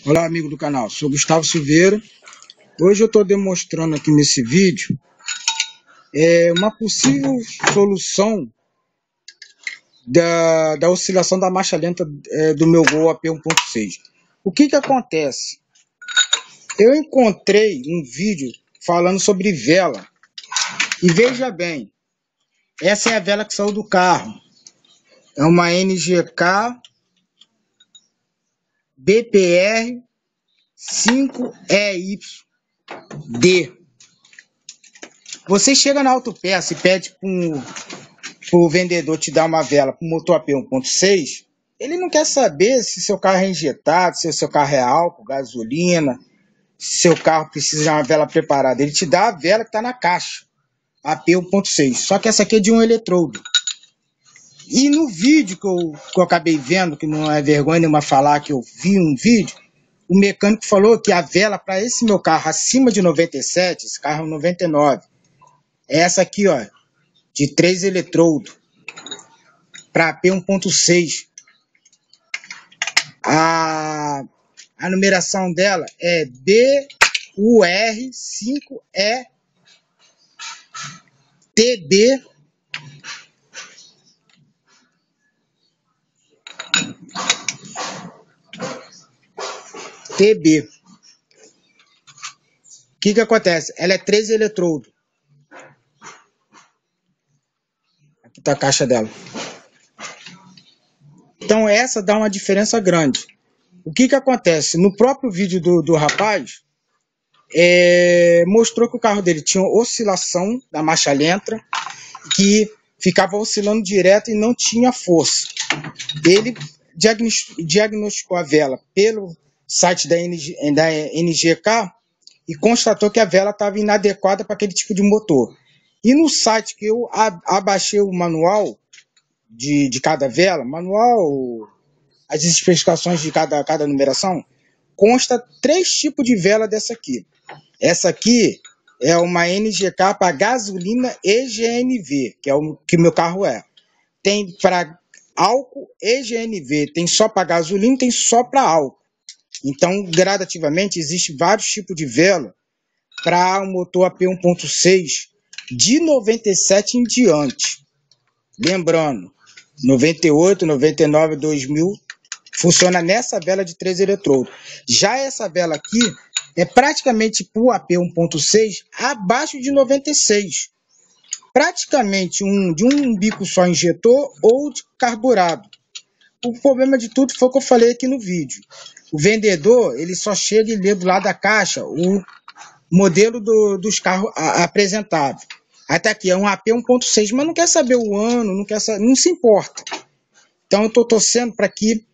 Olá, amigo do canal, sou Gustavo Silveira. Hoje eu estou demonstrando aqui nesse vídeo uma possível solução da oscilação da marcha lenta do meu Gol AP 1.6. O que acontece? Eu encontrei um vídeo falando sobre vela e veja bem, essa é a vela que saiu do carro. É uma NGK BPR 5EYD. Você chega na autopeça e pede para o vendedor te dar uma vela para o motor AP 1.6, ele não quer saber se seu carro é injetado, se seu carro é álcool, gasolina, se seu carro precisa de uma vela preparada. Ele te dá a vela que está na caixa, AP 1.6. Só que essa aqui é de um eletrodo. E no vídeo que eu acabei vendo, que não é vergonha nenhuma falar que eu vi um vídeo, o mecânico falou que a vela para esse meu carro acima de 97, esse carro é 99, é essa aqui, ó, de 3 eletrodos para AP 1.6. A numeração dela é BUR5ETB TB. O que acontece? Ela é 13 eletrodos. Aqui está a caixa dela. Então essa dá uma diferença grande. O que acontece? No próprio vídeo do rapaz, mostrou que o carro dele tinha oscilação da marcha lenta, que ficava oscilando direto e não tinha força. Ele diagnosticou a vela pelo site da NGK e constatou que a vela estava inadequada para aquele tipo de motor. E no site que eu abaixei o manual de cada vela, as especificações de cada numeração, consta 3 tipos de vela dessa aqui. Essa aqui é uma NGK para gasolina e GNV, que é o que meu carro é. Tem para álcool e GNV, tem só para gasolina, tem só para álcool. Então, gradativamente, existem vários tipos de vela para o motor AP 1.6 de 97 em diante. Lembrando, 98, 99, 2000 funciona nessa vela de 3 eletrodos. Já essa vela aqui é praticamente para o AP 1.6 abaixo de 96. Praticamente de um bico só injetor ou de carburado. O problema de tudo foi o que eu falei aqui no vídeo. O vendedor, ele só chega e lê do lado da caixa o modelo dos carros apresentados. Até aqui é um AP 1.6, mas não quer saber o ano, não se importa. Então eu estou torcendo para que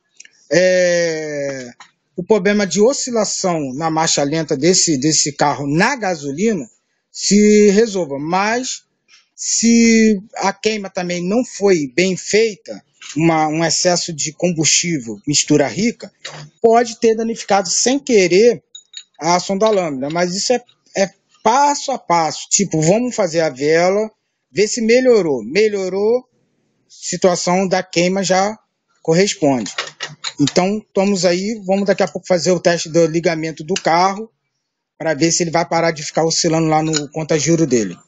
o problema de oscilação na marcha lenta desse carro na gasolina se resolva. Mas se a queima também não foi bem feita, um excesso de combustível, mistura rica, pode ter danificado sem querer a sonda lambda. Mas isso é passo a passo. Tipo, vamos fazer a vela, ver se melhorou. Melhorou, situação da queima já corresponde. Então, estamos aí, vamos daqui a pouco fazer o teste do ligamento do carro para ver se ele vai parar de ficar oscilando lá no conta-giro dele.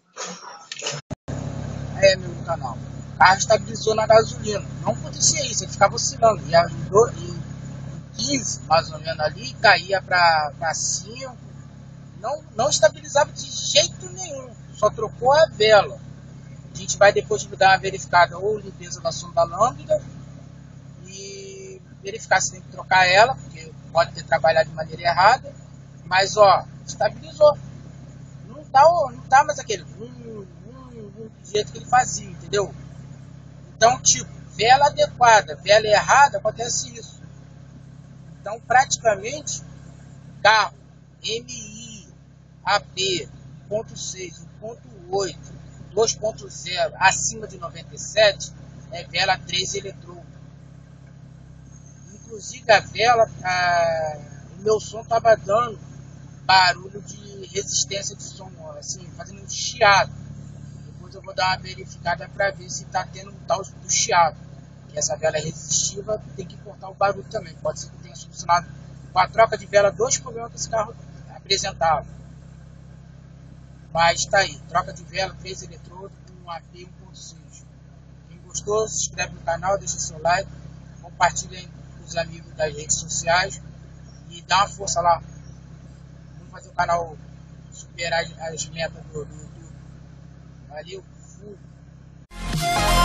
Meu canal. O carro estabilizou na gasolina. Não acontecia isso, ele ficava oscilando. Em 15, mais ou menos ali, caía para 5. Não estabilizava de jeito nenhum. Só trocou a vela. A gente vai depois dar uma verificada ou limpeza da sonda lambda e verificar se tem que trocar ela, porque pode ter trabalhado de maneira errada. Mas ó, estabilizou. Não tá mais aquele do jeito que ele fazia, entendeu? Então, tipo, vela adequada, vela errada, acontece isso. Então, praticamente, carro MI, AP, 1.6, 1.8, 2.0, acima de 97, é vela 3 eletrodo. Inclusive, a vela, o meu som estava dando barulho de resistência de som, assim, fazendo um chiado. Depois eu vou dar uma verificada para ver se está tendo um tal do chiado. Que essa vela é resistiva, tem que cortar o barulho também. Pode ser que tenha solucionado Com a troca de vela, 2 problemas que esse carro apresentava. Mas tá aí, troca de vela, 3 eletrodos com um AP 1.6. Quem gostou, se inscreve no canal, deixa seu like, compartilha com os amigos das redes sociais e dá uma força lá. Vamos fazer o canal superar as metas do YouTube. Valeu, fui!